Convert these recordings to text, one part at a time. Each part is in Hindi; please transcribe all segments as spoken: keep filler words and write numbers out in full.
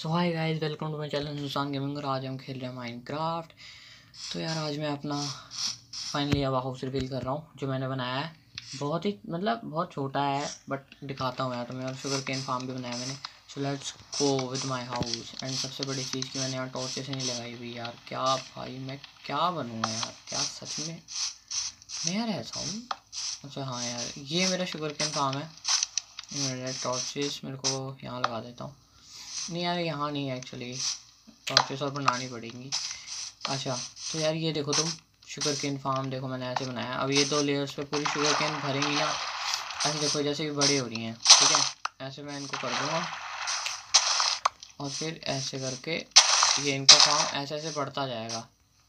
So hi guys, welcome to my channel Hindustan gaming. और आज हम खेल रहे हैं माइनक्राफ्ट। तो यार आज मैं अपना फाइनली अब हाउस रिवील कर रहा हूँ जो मैंने बनाया है। बहुत ही मतलब बहुत छोटा है बट दिखाता हूँ यार तुम्हें। और शुगर केन फार्म भी बनाया मैंने। So let's go with my house. And सबसे बड़ी चीज़ कि मैंने यहाँ टॉर्चेस नहीं लगाई हुई यार। क्या भाई मैं क्या बनूँगा यार, क्या सच में मैं यार ऐसा हूँ। अच्छा हाँ यार, ये मेरा शुगर केन फार्म है। मेरे टॉर्चेस मेरे को यहाँ लगा देता हूँ। नहीं यार यहाँ नहीं है एक्चुअली, टॉर्चेस और बनानी पड़ेंगी। अच्छा तो यार ये देखो तुम, शुगर केन फार्म देखो मैंने ऐसे बनाया। अब ये दो लेयर्स पे पूरी शुगर केन भरेंगी ना, ऐसे देखो जैसे कि बड़ी हो रही हैं। ठीक है, ऐसे मैं इनको कर दूँगा और फिर ऐसे करके ये इनका फार्म ऐसे ऐसे बढ़ता जाएगा।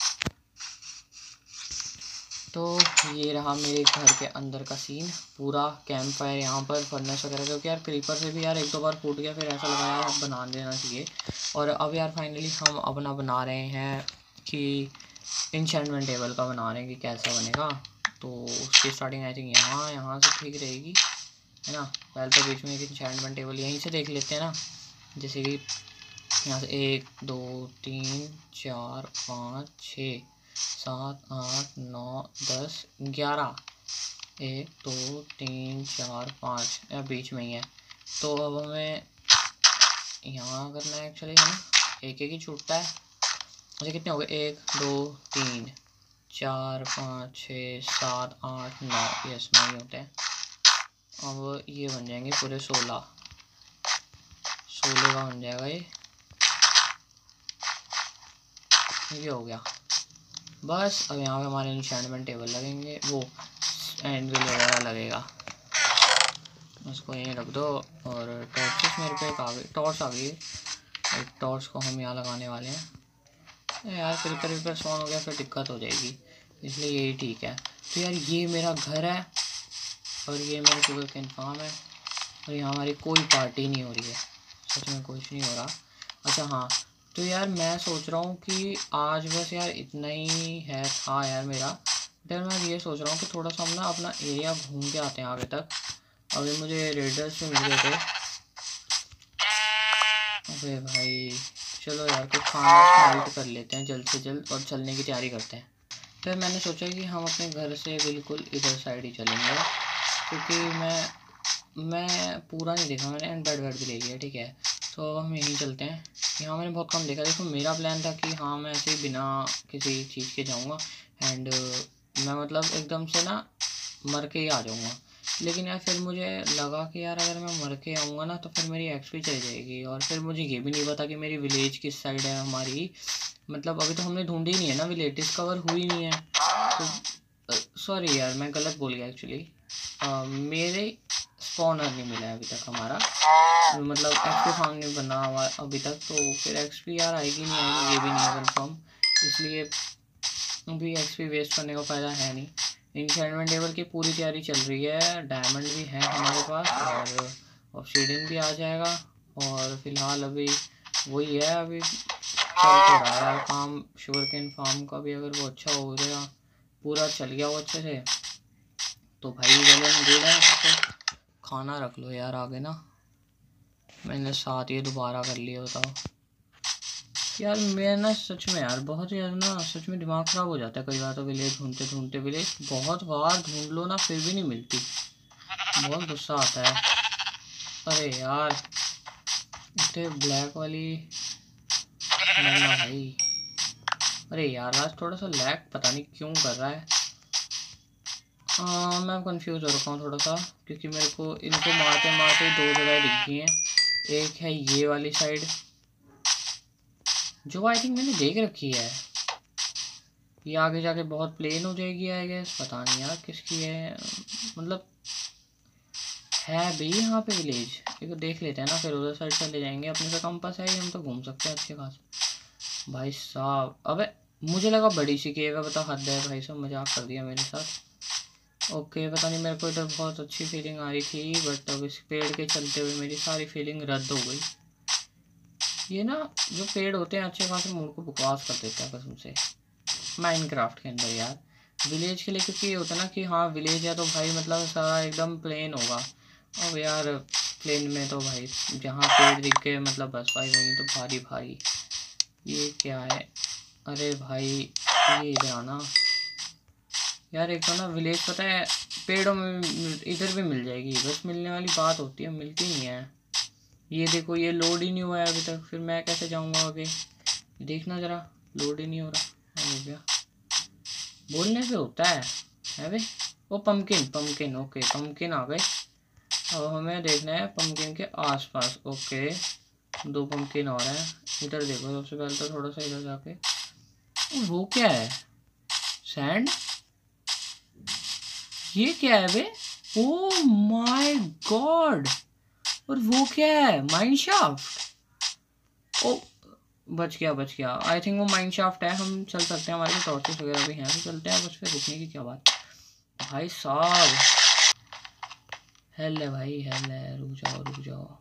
तो ये रहा मेरे घर के अंदर का सीन, पूरा कैंप फायर यहाँ पर, फर्नेस वगैरह। क्योंकि यार क्रीपर से भी यार एक दो बार फूट गया, फिर ऐसा लगा यार अब बना देना चाहिए। और अब यार फाइनली हम अपना बना रहे हैं कि इंचेंटमेंट टेबल का बना रहे हैं कि कैसा बनेगा। तो उसकी स्टार्टिंग आई थिंक यहाँ यहाँ से ठीक रहेगी, है ना। पहले तो बीच में एक इंचेंटमेंट टेबल यहीं से देख लेते हैं ना। जैसे कि यहाँ से एक दो तीन चार पाँच छः सात आठ नौ दस ग्यारह, एक दो तीन चार पाँच, या बीच में ही है। तो अब हमें यहाँ करना है एक्चुअली, है ना। एक एक ही छूटता है। अच्छा कितने हो गए, एक दो तीन चार पाँच छः सात आठ नौ, यस नौ ही होते हैं। अब ये बन जाएंगे पूरे सोलह, सोलह का बन जाएगा ये ये हो गया बस। अब यहाँ पे हमारे इंचेंटमेंट टेबल लगेंगे, वो एंविल वगैरह लगेगा। उसको यहीं रख दो। और टॉर्चेस मेरे पे एक आ गई, टॉर्च आ गई। एक टॉर्च को हम यहाँ लगाने वाले हैं यार। क्रीपर वीपर स्पॉन हो गया फिर दिक्कत हो जाएगी, इसलिए यही ठीक है। तो यार ये मेरा घर है और ये मेरा शुगर केन फार्म है। और यहाँ हमारी कोई पार्टी नहीं हो रही है, सच में कुछ नहीं हो रहा। अच्छा हाँ, तो यार मैं सोच रहा हूँ कि आज बस यार इतना ही है था यार मेरा। फिर मैं ये सोच रहा हूँ कि थोड़ा सा हम ना अपना एरिया घूम के आते हैं आगे तक। अभी मुझे रेडर्स से मिल गए थे। अबे भाई चलो यार कुछ खाना स्मेल्ट कर लेते हैं जल्द से जल्द और चलने की तैयारी करते हैं। फिर मैंने सोचा कि हम अपने घर से बिल्कुल इधर साइड ही चलेंगे, क्योंकि मैं मैं पूरा नहीं देखा मैंने। एंड बेड वेड भी ले लिया, ठीक है। तो हम यहीं चलते हैं। यहाँ मैंने बहुत कम देखा। देखो मेरा प्लान था कि हाँ मैं ऐसे ही बिना किसी चीज़ के जाऊँगा एंड मैं मतलब एकदम से ना मर के ही आ जाऊँगा। लेकिन यार फिर मुझे लगा कि यार अगर मैं मर के आऊँगा ना तो फिर मेरी एक्सपी चली जाएगी। और फिर मुझे ये भी नहीं पता कि मेरी विलेज किस साइड है हमारी। मतलब अभी तो हमने ढूंढी नहीं है ना, विलेज डिस्कवर हुई नहीं है। तो सॉरी यार मैं गलत बोल गया एक्चुअली। मेरे स्पॉनर नहीं मिला है अभी तक हमारा, मतलब एक्सपी फार्म नहीं बना हुआ अभी तक। तो फिर एक्सपी यार आएगी नहीं आएगी ये भी नहीं है कंफर्म, इसलिए अभी एक्सपी वेस्ट करने का फ़ायदा है नहीं। इंचेंटमेंट टेबल की पूरी तैयारी चल रही है, डायमंड भी है हमारे पास और ऑब्सीडियन भी आ जाएगा। और फिलहाल अभी वही है, अभी चल तो रहा है यार काम। शुगर केन फार्म का भी अगर वो अच्छा हो गया, पूरा चल गया वो अच्छे से, तो भाई वेल एंड गुड है। तो खाना रख लो यार आगे ना, मैंने साथ ये दोबारा कर लिया। बताओ यार मैं ना सच में यार बहुत यार ना सच में दिमाग ख़राब हो जाता है कई बार। तो विलेज ढूंढते ढूंढते विलेज बहुत बार ढूंढ लो ना फिर भी नहीं मिलती, बहुत गुस्सा आता है। अरे यार इतने ब्लैक वाली ना भाई। अरे यार आज थोड़ा सा लैग पता नहीं क्यों कर रहा है। आ, मैं कंफ्यूज हो रखा हूँ थोड़ा सा, क्योंकि मेरे को इनको मारते मारते दो जगह दिख गई हैं। एक है ये वाली साइड जो आई थिंक मैंने देख रखी है, ये आगे जाके बहुत प्लेन हो जाएगी आई गेस, पता नहीं यार किसकी है। मतलब है भी यहाँ पे विलेज, एक देख लेते हैं ना फिर उधर साइड चले जाएंगे। अपने से कंपास है, हम तो घूम सकते हैं अच्छे खास। भाई साहब अबे मुझे लगा बड़ी सी केव है, बता हद है भाई साहब, मजाक कर दिया मेरे साथ। ओके पता नहीं मेरे को इधर बहुत अच्छी फीलिंग आ रही थी बट अब इस पेड़ के चलते हुए मेरी सारी फीलिंग रद्द हो गई। ये ना जो पेड़ होते हैं अच्छे खासे मूड को बकवास कर देते हैं कसम से माइनक्राफ्ट के अंदर यार। विलेज के लिए क्योंकि ये होता है ना कि हाँ विलेज है तो भाई मतलब सारा एकदम प्लेन होगा। अब यार प्लेन में तो भाई जहाँ पेड़ दिख गए मतलब बस भाई वहीं तो भारी भारी। ये क्या है? अरे भाई ये इधर आना यार। एक तो ना विलेज पता है पेड़ों में इधर भी मिल जाएगी, बस मिलने वाली बात होती है, मिलती नहीं है। ये देखो ये लोड ही नहीं हुआ है अभी तक, फिर मैं कैसे जाऊँगा आगे? देखना ज़रा, लोड ही नहीं हो रहा। हो गया, बोलने पे होता है है भाई। वो पम्पकिन पम्पकिन ओके पम्पकिन आ गए। अब हमें देखना है पम्पकिन के आसपास। ओके दो पम्पकिन और हैं। इधर देखो सबसे पहले तो थोड़ा सा इधर जाके। वो क्या है? सैंड? ये क्या है बे? Oh my God! और वो क्या है? Mine shaft. ओ बच गया बच गया। आई थिंक वो माइन शाफ्ट है। हम चल सकते हैं, हमारे पास टॉर्चेस वगैरह भी हैं तो चलते हैं। बस फिर रुकने की क्या बात भाई साहब। हेल है भाई हेल है, रुक जाओ रुक जाओ।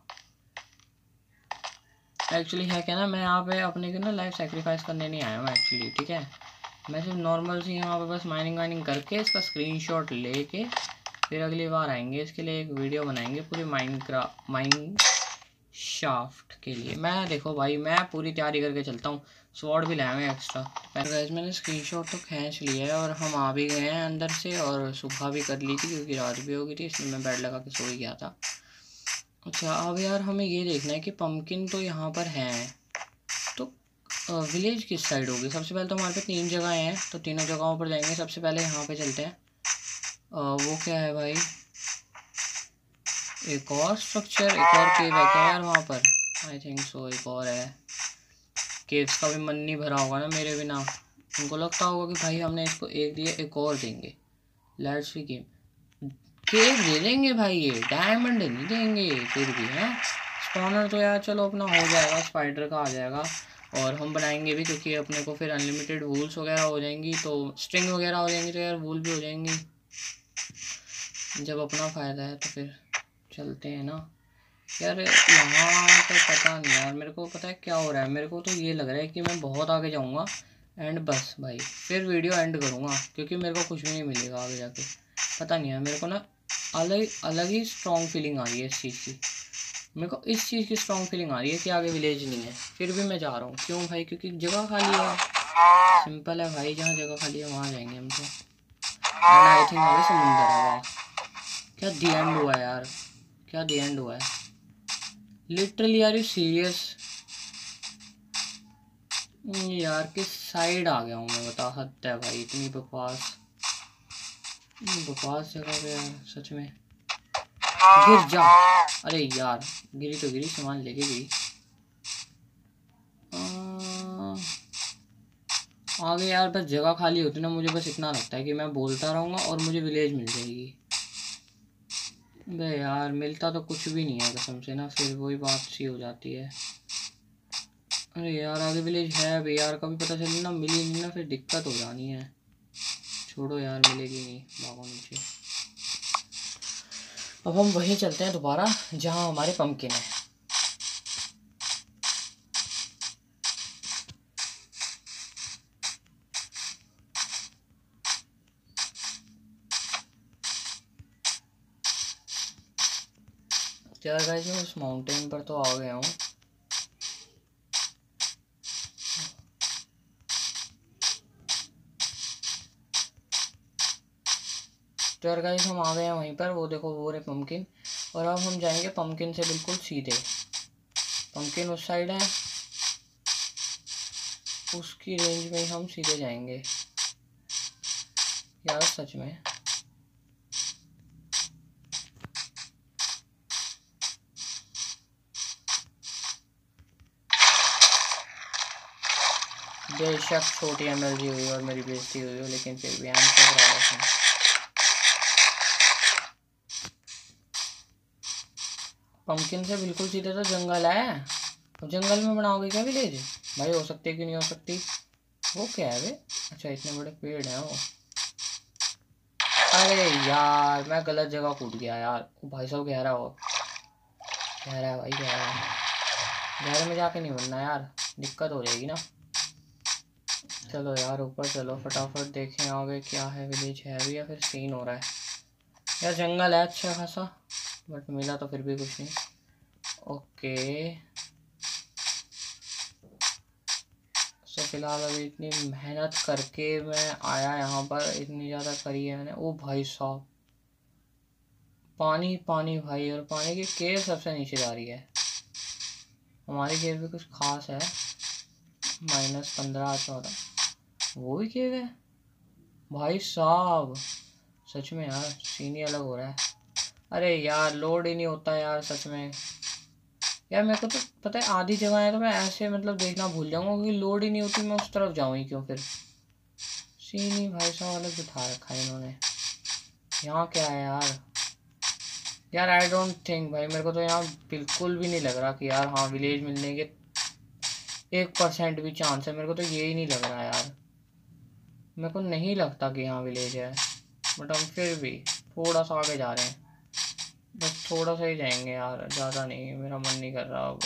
एक्चुअली है क्या ना, मैं यहाँ पे अपने को ना लाइफ सेक्रीफाइस करने नहीं आया हूँ एक्चुअली, ठीक है। मैं सिर्फ नॉर्मल सी यहाँ पे बस माइनिंग वाइनिंग करके इसका स्क्रीनशॉट लेके फिर अगली बार आएंगे, इसके लिए एक वीडियो बनाएंगे पूरी माइन क्राफ्ट माइन शाफ्ट के लिए। मैं देखो भाई मैं पूरी तैयारी करके चलता हूँ, स्वॉर्ड भी लाया हुआ एक्स्ट्रा। गाइस मैंने स्क्रीनशॉट तो खींच लिया है और हम आ भी गए हैं अंदर से, और सुबह भी कर ली थी क्योंकि रात भी हो गई थी, इसलिए मैं बेड लगा के सो ही गया था। अच्छा अब यार हमें ये देखना है कि पम्पकिन तो यहाँ पर हैं, तो विलेज किस साइड होगी? सबसे पहले तो हमारे पे तीन जगह हैं, तो तीनों जगहों पर जाएंगे। सबसे पहले यहाँ पे चलते हैं। आ, वो क्या है भाई? एक और स्ट्रक्चर, एक और केव है क्या यार वहाँ पर? आई थिंक सो एक और है। केव्स का भी मन नहीं भरा होगा ना मेरे बिना, उनको लगता होगा कि भाई हमने इसको एक दिया एक और देंगे। Let's see game. केव दे देंगे भाई, ये डायमंड नहीं देंगे फिर भी हैं। स्पॉनर तो यार चलो अपना हो जाएगा, स्पाइडर का आ जाएगा और हम बनाएंगे भी क्योंकि अपने को फिर अनलिमिटेड वूल्स वगैरह हो जाएंगी, तो स्ट्रिंग वगैरह हो जाएंगी तो यार वूल भी हो जाएंगी। जब अपना फ़ायदा है तो फिर चलते हैं ना यार। यहाँ तो पता नहीं यार, मेरे को पता है क्या हो रहा है। मेरे को तो ये लग रहा है कि मैं बहुत आगे जाऊँगा एंड बस भाई फिर वीडियो एंड करूँगा, क्योंकि मेरे को कुछ भी नहीं मिलेगा आगे जाके। पता नहीं यार मेरे को ना अलग अलग ही स्ट्रॉन्ग फीलिंग आ रही है इस चीज़ की। मेरे को इस चीज़ की स्ट्रॉन्ग फीलिंग आ रही है कि आगे विलेज नहीं है, फिर भी मैं जा रहा हूँ। क्यों भाई? क्योंकि जगह खाली है। सिंपल है भाई, जहाँ जगह खाली है वहाँ जाएंगे हम तो। एंड आई थिंक आगे समुंदर है। वाह क्या दी एंड हुआ है यार, क्या दी एंड हुआ है लिटरली। यार यू सीरियस? यार किस साइड आ गया हूँ मैं बता? हद है भाई, इतनी बकवास बकवास जगह पे यार सच में। गिर जा। अरे यार गिरी तो गिरी, सामान लेके गई। आगे यार बस जगह खाली होती ना, मुझे बस इतना लगता है कि मैं बोलता रहूँगा और मुझे विलेज मिल जाएगी। बे यार मिलता तो कुछ भी नहीं है कसम से ना, फिर वही बात सी हो जाती है। अरे यार आगे विलेज है भी यार, कभी पता चली ना मिली नहीं ना, फिर दिक्कत हो जानी है। छोड़ो यार मिलेगी नहीं, भागो नीचे। अब हम वहीं चलते हैं दोबारा जहाँ हमारे पम्पकिन है। यार गाइस मैं उस माउंटेन पर तो आ गया हूँ। तो यार गाइस हम आ गए हैं वहीं पर, वो देखो वो रहे पम्पकिन। और अब हम जाएंगे पम्पकिन से बिल्कुल सीधे। पम्पकिन उस साइड है, उसकी रेंज में हम सीधे जाएंगे यार सच में। बेशक छोटी एनर्जी हुई और मेरी बेइज्जती हुई हो, लेकिन फिर भी I am so proud of him. Pumpkin से बिल्कुल सीधे तो जंगल है, तो जंगल में बनाओगे क्या विलेज? भाई हो सकती है कि नहीं हो सकती? वो क्या है बे? अच्छा इतने बड़े पेड़ हैं वो। अरे यार मैं गलत जगह कूद गया यार। वो भाई साहब गहरा हो, गहरा है भाई गहरा है। गहरे में जाके नहीं बनना यार, दिक्कत हो जाएगी ना। चलो यार ऊपर चलो फटाफट, देखें आगे क्या है, विलेज है भी या फिर सीन हो रहा है। यार जंगल है अच्छा खासा, बट मिला तो फिर भी कुछ नहीं। ओके, तो फिलहाल अभी इतनी मेहनत करके मैं आया यहाँ पर, इतनी ज़्यादा करी है मैंने। ओ भाई साहब, पानी पानी भाई, और पानी की केव सबसे नीचे जा रही है। हमारी केव भी कुछ खास है, माइनस पंद्रह चौदह वो भी केव है भाई साहब। सच में यार सीन ही अलग हो रहा है। अरे यार लोड ही नहीं होता यार सच में यार। मेरे को तो पता है आधी जगह है तो मैं ऐसे मतलब देखना भूल जाऊंगा, क्योंकि लोड ही नहीं होती, मैं उस तरफ जाऊँ ही क्यों फिर। सीन ही भाई साहब अलग बिठा रखा है इन्होंने। यहाँ क्या है यार यार आई डोंट थिंक भाई, मेरे को तो यहाँ बिल्कुल भी नहीं लग रहा कि यार हाँ विलेज मिलने के एक परसेंट भी चांस है। मेरे को तो यही नहीं लग रहा यार, मेरे को नहीं लगता कि यहाँ विलेज है। बट हम फिर भी थोड़ा सा आगे जा रहे हैं, बस थोड़ा सा ही जाएंगे यार, ज़्यादा नहीं। मेरा मन नहीं कर रहा अब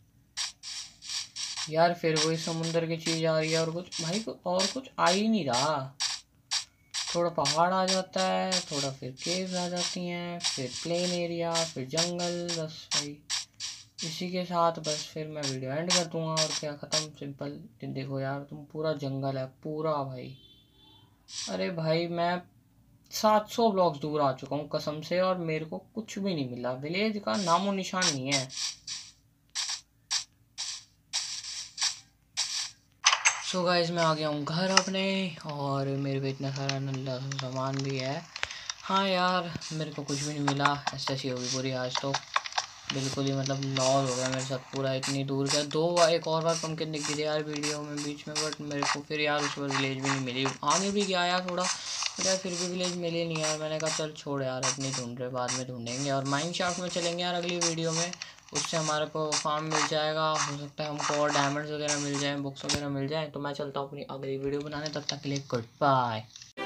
यार। फिर वही समुंदर की चीज़ आ रही है, और कुछ भाई को और कुछ आ ही नहीं रहा। थोड़ा पहाड़ आ जाता है, थोड़ा फिर केव्स आ जाती हैं, फिर प्लेन एरिया, फिर जंगल। बस भाई इसी के साथ बस फिर मैं वीडियो एंड कर दूंगा, और क्या, ख़त्म, सिंपल। देखो यार तुम, पूरा जंगल है पूरा भाई। अरे भाई मैं सात सौ ब्लॉक्स दूर आ चुका हूँ कसम से, और मेरे को कुछ भी नहीं मिला, विलेज का नामो निशान नहीं है। सो गाइस मैं आ गया हूँ घर अपने, और मेरे पे इतना सारा नल्ला सामान भी है। हाँ यार मेरे को कुछ भी नहीं मिला, ऐसे ऐसी होगी पूरी आज तो। बिल्कुल ही मतलब लॉस हो गया मेरे साथ पूरा। इतनी दूर का दो बार, एक और बार पंपकिन दिख गई यार वीडियो में बीच में, बट मेरे को फिर यार उस बार विलेज भी नहीं मिली। आगे भी गया यार थोड़ा, बट यार फिर भी विलेज मिली नहीं यार। मैंने कहा चल छोड़ यार, अपनी ढूंढ रहे, बाद में ढूंढेंगे। और माइंड शाफ्ट में चलेंगे यार अगली वीडियो में, उससे हमारे को फार्म मिल जाएगा। हो सकता है हमको और डायमंड्स वगैरह मिल जाए, बुक्स वगैरह मिल जाए। तो मैं चलता हूँ अपनी अगली वीडियो बनाने, तब तक के लिए गुड बाय।